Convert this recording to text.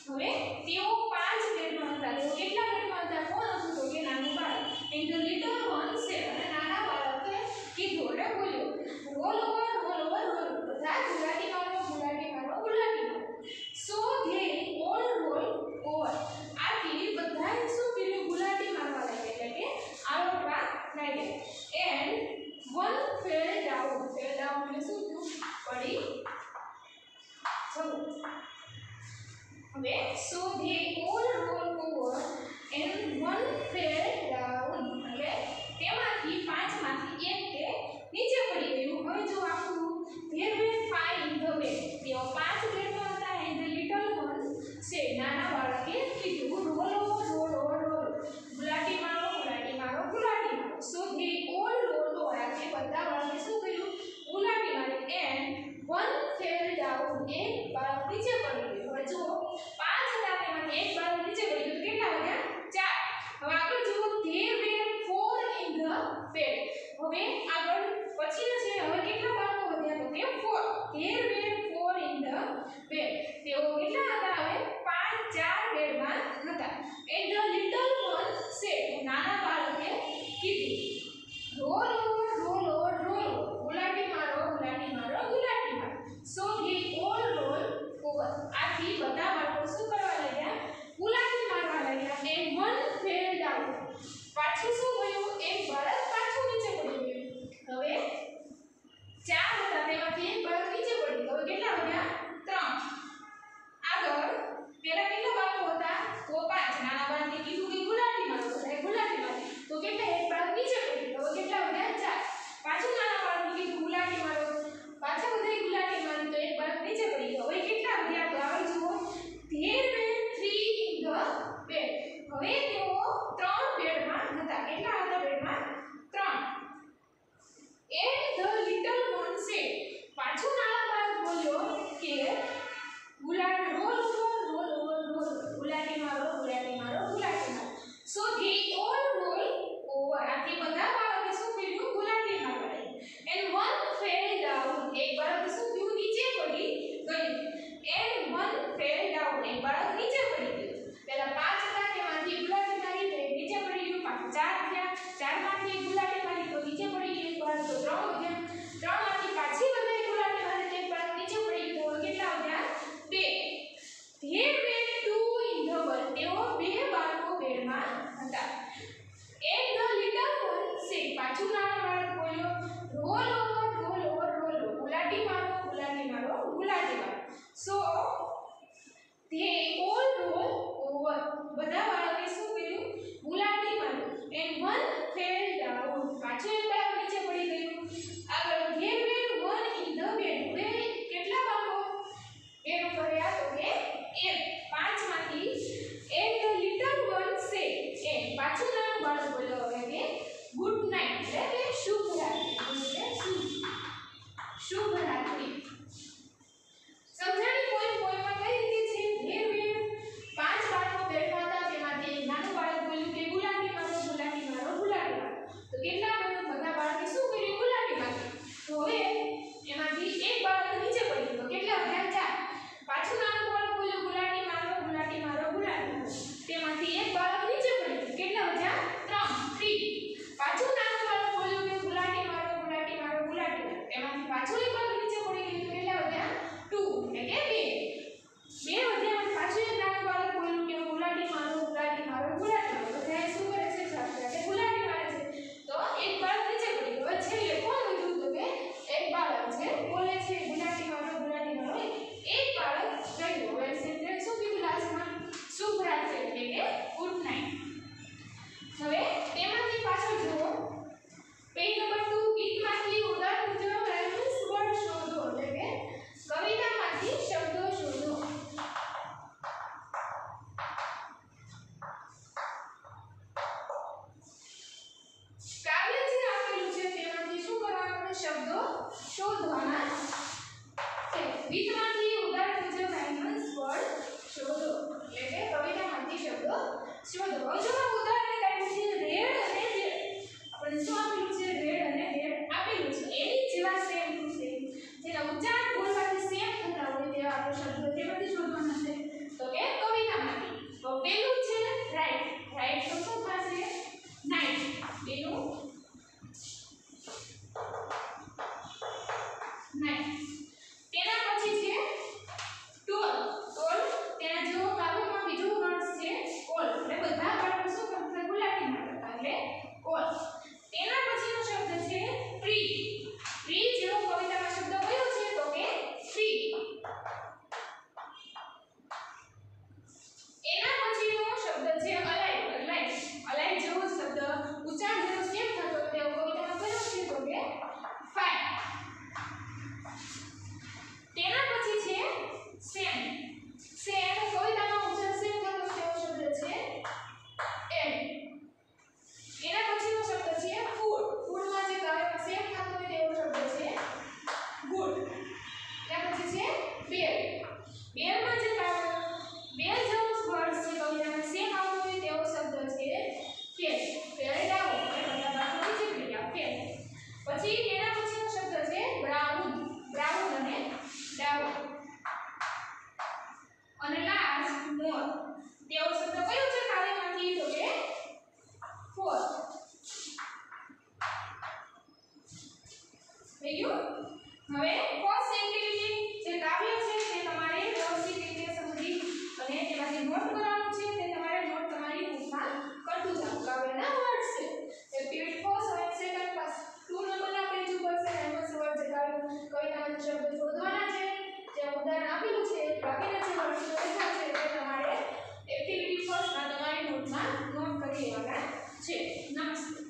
હવે તેઓ 5 બેડમાં હતા. તેઓ કેટલા બેડમાં હતા? કોણ હતું? તો કે નાનું બાળક. And the little one said, અને નાના બાળકે કીધું એટલે બોલ્યો, roll over roll over roll, બધા ગુલાટી મારો ગુલાટી મારો ગુલાટી મારો. So they all roll over, આથી બધાએ શું કર્યું? ગુલાટી મારવા લાગ્યા, એટલે કે આરોટવા લાગ્યા. And one fell down, fell down એટલે શું થયું? પડી જવું. હવે so they all roll over and one fell down, એટલે તેમાંથી 5 માંથી એક તે નીચે પડી ગયું. હવે જો આખું there were 5 in the bed, તેઓ 5 બેડમાં હતા. And the little one said, નાના બાળકે કીધું, roll over roll over roll, ગુલાટી મારો ગુલાટી મારો ગુલાટી મારો. So they all roll over, આથી બધા બાળકે શું કર્યું? ગુલાટી મારી. એન્ડ વન ફેલ ડાઉન, એક બાળક નીચે પડી ગયું. હવે જુઓ 5 હતા, તેમાંથી એક બાળક નીચે પડી ગયું. કેટલા વધ્યા? 4. હવે આગળ જુઓ, there were 4 in the bed. હવે આગળ પછીનું છે, હવે કેટલા બાળકો વધ્યા? તો કે 4. There were 4 in the bed, તેઓ કેટલા હતા? હવે 4 બેડમાં હતા. And the little one said, નાના બાળકે કીધું, roll over roll over roll, ગુલાટી મારો ગુલાટી મારો ગુલાટી મારો. So they all roll over, આથી બધા બાળકો શું કરવા લાગ્યા? ગુલાટી મારવા લાગ્યા. એન્ડ વન ફેલ ડાઉન, પાછું શું થયું? એક બાળક પાછું નીચે પડી ગયું. હવે 4 હતા, તેમાંથી એક બાળક નીચે પડી ગયું. હવે કેટલા વધ્યા? 3. આગળ પેલા કેટલા બાળકો હતા? તો 5. નાના બાળકે કીધું કે ગુલાટી મારો, એટલે ગુલાટી મારો. તો કેટલા? એક બાળક નીચે પડી ગયું. હવે કેટલા વધ્યા? 4. પાછું નાના બાળકે કીધું ગુલાટી મારો, પાછા બધાય ગુલાટી મારી, તો એક બાળક નીચે પડી ગયું. હવે કેટલા વધ્યા? તો આગળ જુઓ, there were 3 in the bed, હવે તેઓ 3 બેડમાં હતા. કેટલા હતા બેડમાં? 3. And the little one said, પાછું નાના બાળક બોલ્યો કે ગુલાટી roll over roll over roll, ગુલાટી મારો ગુલાટી મારો ગુલાટી મારો. So they all roll over, આથી બધા બાળકે શું કર્યું? ગુલાટી મારવા લાગ્યા. એન્ડ વન ફેલ ડાઉન, એક બાળક શું થયું? નીચે પડી ગયું. એન્ડ વન ફેલ ડાઉન, એક બાળક નીચે પડી ગયું. પહેલા 5 હતા, તેમાંથી ગુલાટી મારી તો એક નીચે પડી ગયું. પાછું 4 થયા, 4 માંથી ગુલાટી મારી તો નીચે પડી ગયું. એક બાળક તો 3 વધ્યા. 3 માંથી પાછી બધાય ગુલાટી મારી તો એક બાળક નીચે પડી ગયું. તો કેટલા વધ્યા? 2. There were 2 in the bed, તેઓ 2 બાળકો બેડમાં હતા. And the little one said, પાછું નાના બાળક બોલ્યો, roll over roll over roll, ગુલાટી મારો ગુલાટી મારો ગુલાટી મારો. So they all roll over, બધા બાળકે શું કર્યું? ગુલાટી માર્યું. એન્ડ વન ફેલ ડાઉન, પાછું એક બાળક નીચે પડી ગયું. આગળ there were 1 in the bed, હવે કેટલા બાળકો બેડ ઉપર રહ્યા? તો કે 1. 5 માંથી and the little one said, and પાછું નાનું બાળક બોલ્યો હવે કે ગુડ નાઇટ, એટલે કે શુભ રાત્રિ, એટલે શુભ રાત્રિ. સમજાણી? કોઈમાં કઈ રીતે છે? ધેર વેર 5 બાળકો બેડમાં હતા, તેમાંથી એક નાનું બાળક બોલ્યું કે ગુલાટી મારો ગુલાટી મારો ગુલાટી મારો. તો કેટલા બન્યું? બધા તેવો શબ્દ કયો છે કાવ્યમાંથી તો કે ફોર થઈ ગયું હવે ફર્સ્ટ એક્ટિવિટી જે કાવ્ય છે તે તમારે વ્યવસ્થિત રીતે સમજી અને તેમાંથી નોટ કરવાનું છે તે તમારે નોટ તમારી બુકમાં કરતું જાવ કાવ્યના વર્ડ છે એક્ટિવિટી ફર્સ્ટ અને સેકન્ડ ક્લાસ 2 નંબરના પેજ ઉપર છે એમાં વર્ડ જે કવિતાના શબ્દ શોધવાના છે જે ઉદાહરણ આપેલું છે બાકીના જે વર્ડ શોધવાના છે તે તમારે એક્ટિવિટી ફર્સ્ટમાં તમારી નોટમાં નોટ કરી લેવાના છે નમસ્તે